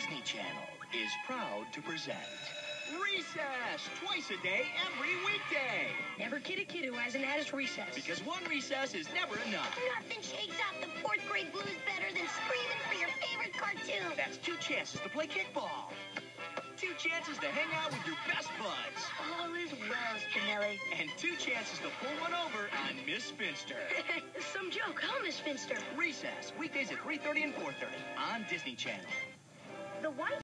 Disney Channel is proud to present Recess, twice a day, every weekday. Never kid a kid who hasn't had his recess. Because one recess is never enough. Nothing shakes off the fourth grade blues better than screaming for your favorite cartoon. That's 2 chances to play kickball. 2 chances to hang out with your best buds. All is well, Spinelli. And 2 chances to pull one over on Miss Finster. Some joke, huh, Miss Finster? Recess, weekdays at 3:30 and 4:30 on Disney Channel. The White